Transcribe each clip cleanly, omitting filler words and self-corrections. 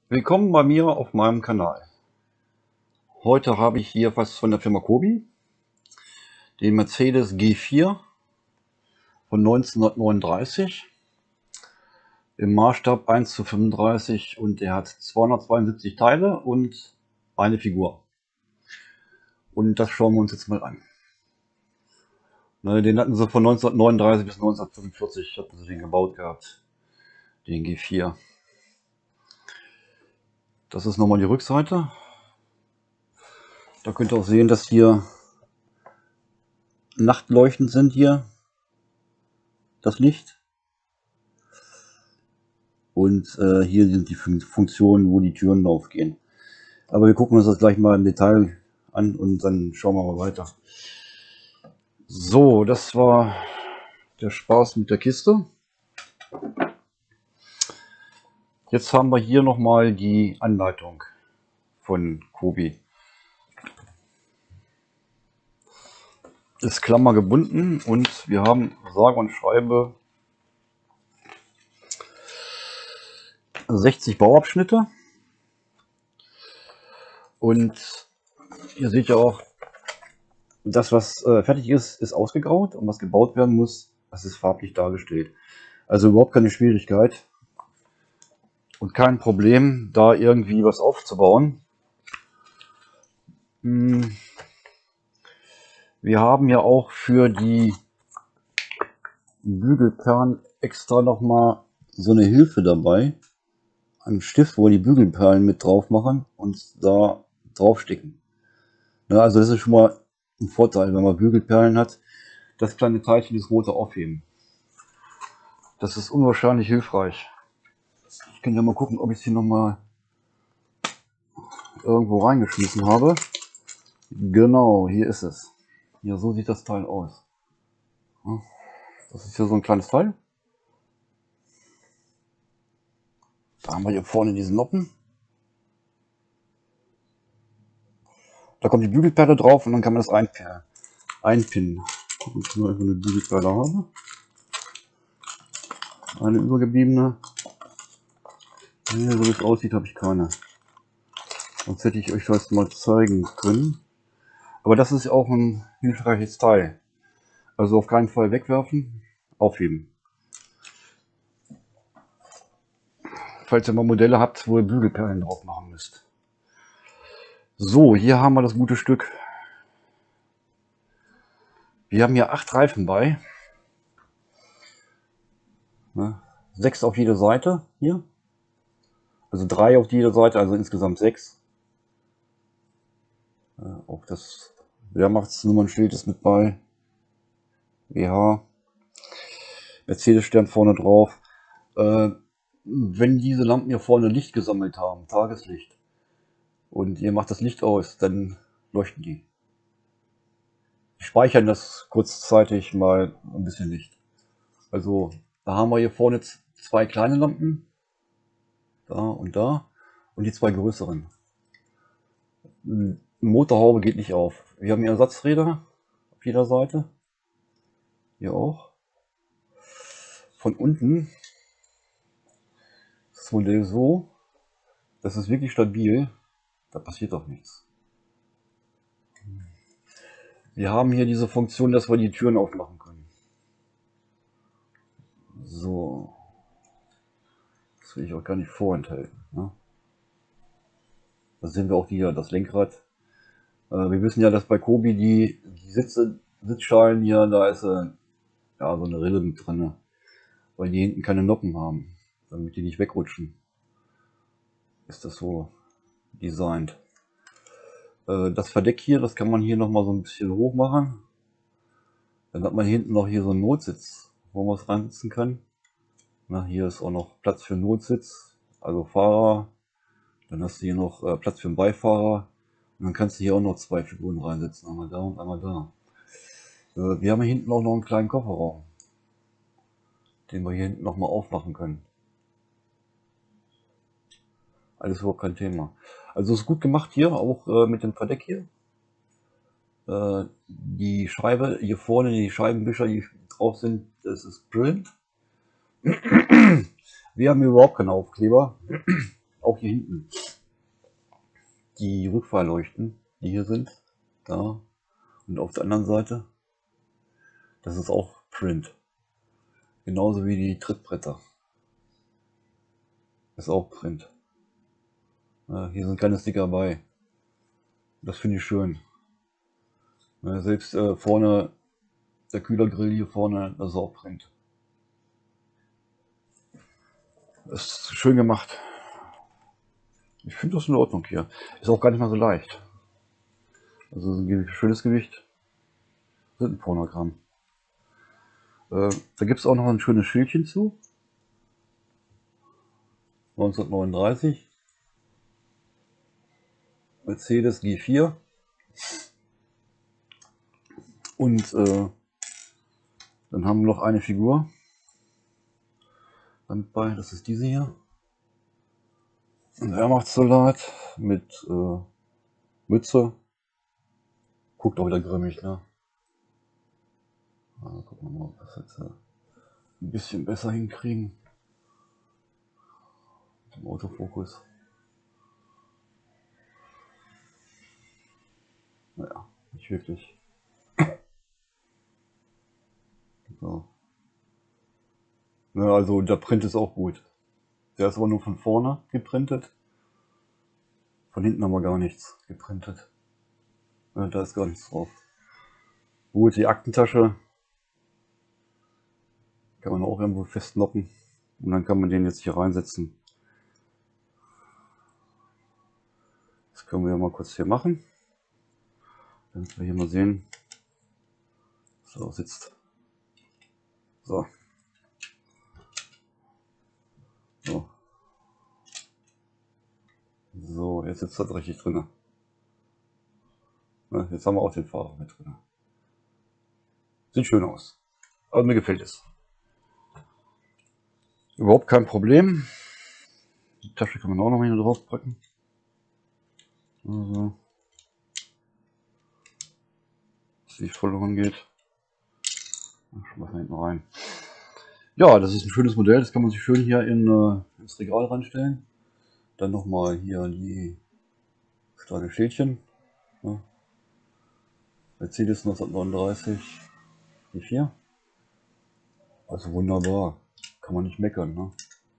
Willkommen bei mir auf meinem Kanal. Heute habe ich hier was von der Firma Kobi, den Mercedes G4 von 1939 im Maßstab 1:35 und der hat 272 Teile und eine Figur. Und das schauen wir uns jetzt mal an. Den hatten sie von 1939 bis 1945 hatten sie den gebaut gehabt, den G4. Das ist nochmal die Rückseite. Da könnt ihr auch sehen, dass hier Nachtleuchten sind hier, das Licht. Und hier sind die Funktionen, wo die Türen aufgehen. Aber wir gucken uns das gleich mal im Detail an und dann schauen wir mal weiter. So, das war der Spaß mit der Kiste. Jetzt haben wir hier nochmal die Anleitung von Kobi. Ist klammergebunden und wir haben sage und schreibe 60 Bauabschnitte. Und ihr seht ja auch, das was fertig ist, ist ausgegraut und was gebaut werden muss, das ist farblich dargestellt. Also überhaupt keine Schwierigkeit und kein Problem, da irgendwie was aufzubauen. Wir haben ja auch für die Bügelperlen extra nochmal so eine Hilfe dabei. Ein Stift, wo wir die Bügelperlen mit drauf machen und da draufstecken. Ja, also das ist schon mal ein Vorteil, wenn man Bügelperlen hat. Das kleine Teilchen, das rote aufheben. Das ist unwahrscheinlich hilfreich. Ich kann ja mal gucken, ob ich es hier nochmal irgendwo reingeschmissen habe. Genau, hier ist es. Ja, so sieht das Teil aus. Das ist hier so ein kleines Teil. Da haben wir hier vorne diesen Noppen. Da kommt die Bügelperle drauf und dann kann man das einpinnen. Gucken, ob ich nur eine Bügelperle habe. Eine übergebliebene. Hier, so wie es aussieht, habe ich keine. Sonst hätte ich euch das mal zeigen können. Aber das ist auch ein hilfreiches Teil. Also auf keinen Fall wegwerfen, aufheben. Falls ihr mal Modelle habt, wo ihr Bügelperlen drauf machen müsst. So, hier haben wir das gute Stück. Wir haben hier 8 Reifen bei. 6 auf jede Seite hier. Also 3 auf jeder Seite, also insgesamt 6. Auch das Wehrmachtsnummernschild ist mit bei. WH. Mercedes-Stern vorne drauf. Wenn diese Lampen hier vorne Licht gesammelt haben, Tageslicht, und ihr macht das Licht aus, dann leuchten die. Die speichern das kurzzeitig mal ein bisschen Licht. Also da haben wir hier vorne 2 kleine Lampen, da und die 2 größeren. Motorhaube geht nicht auf. Wir haben hier Ersatzräder auf jeder Seite. Hier auch. Von unten ist das Modell so. Das ist wirklich stabil. Da passiert doch nichts. Wir haben hier diese Funktion, dass wir die Türen aufmachen können. So. Das will ich auch gar nicht vorenthalten. Ne? Da sehen wir auch hier das Lenkrad. Wir wissen ja, dass bei Kobi die Sitzschalen hier, da ist ja, so eine Rille mit drin, weil die hinten keine Noppen haben, damit die nicht wegrutschen. Ist das so designt. Das Verdeck hier, das kann man hier nochmal so ein bisschen hoch machen. Dann hat man hinten noch hier so einen Notsitz, wo man es reinsitzen kann. Na, hier ist auch noch Platz für einen Notsitz, also Fahrer. Dann hast du hier noch Platz für einen Beifahrer. Und dann kannst du hier auch noch 2 Figuren reinsetzen, einmal da und einmal da. Wir haben hier hinten auch noch einen kleinen Kofferraum, den wir hier hinten nochmal aufmachen können. Alles überhaupt kein Thema. Also ist gut gemacht hier, auch mit dem Verdeck hier. Die Scheibe hier vorne, die Scheibenwischer, die drauf sind, das ist brillant. Wir haben hier überhaupt keinen Aufkleber. auch hier hinten. Die Rückfahrleuchten, die hier sind, da und auf der anderen Seite, das ist auch Print. Genauso wie die Trittbretter. Ist auch Print. Hier sind keine Sticker bei. Das finde ich schön. Selbst vorne, der Kühlergrill hier vorne, das ist auch Print. Das ist schön gemacht. Ich finde das in Ordnung hier. Ist auch gar nicht mal so leicht. Also ein schönes Gewicht. Sind ein paar 100 Gramm. Da gibt es auch noch ein schönes Schildchen zu. 1939. Mercedes G4. Und dann haben wir noch eine Figur. Bei, das ist diese hier. Ein Wehrmachtssoldat mit Mütze. Guckt auch wieder grimmig, ne? Gucken wir mal, ob wir das jetzt ein bisschen besser hinkriegen. Im Autofokus. Naja, nicht wirklich. So. Ja, also der Print ist auch gut. Der ist aber nur von vorne geprintet. Von hinten haben wir gar nichts geprintet. Ja, da ist gar nichts drauf. Gut, die Aktentasche kann man auch irgendwo festnoppen. Und dann kann man den jetzt hier reinsetzen. Das können wir ja mal kurz hier machen. Damit wir hier mal sehen. So, sitzt. So. So. So, jetzt sitzt das richtig drin. Ja, jetzt haben wir auch den Fahrer mit drin. Sieht schön aus. Aber mir gefällt es. Überhaupt kein Problem. Die Tasche kann man auch noch mal hier drauf packen. Also. Dass die verloren geht. Schmeißen wir hinten rein. Ja, das ist ein schönes Modell. Das kann man sich schön hier ins Regal reinstellen. Dann nochmal hier die kleine Schildchen. Ja. Mercedes 1939 G4. Also wunderbar. Kann man nicht meckern, ne?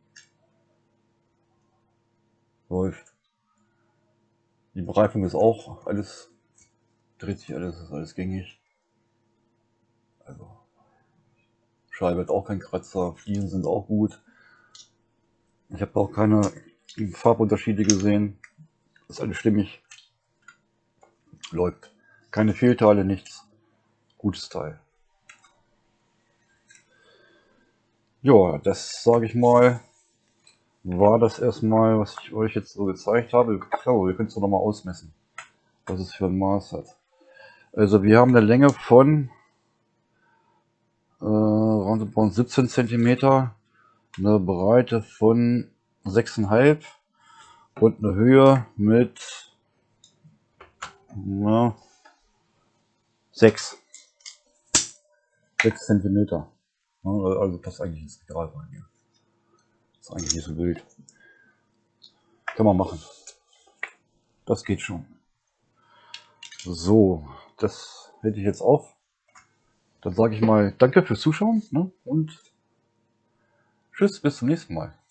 Läuft. Die Bereifung ist auch alles, dreht sich alles, ist alles gängig. Also Scheibe hat auch keinen Kratzer, Fliesen sind auch gut. Ich habe auch keine Farbunterschiede gesehen. Ist alles stimmig. Läuft. Keine Fehlteile, nichts. Gutes Teil. Ja, das sage ich mal, war das erstmal, was ich euch jetzt so gezeigt habe. Klar, wir können es doch nochmal ausmessen, was es für ein Maß hat. Also wir haben eine Länge von roundabout 17 cm, eine Breite von 6,5 und eine Höhe mit 6 cm. Also passt eigentlich ins Regal rein hier. Ist eigentlich nicht so wild. Kann man machen. Das geht schon. So, das hätte ich jetzt auf. Dann sage ich mal danke fürs Zuschauen, ne? Und tschüss, bis zum nächsten Mal.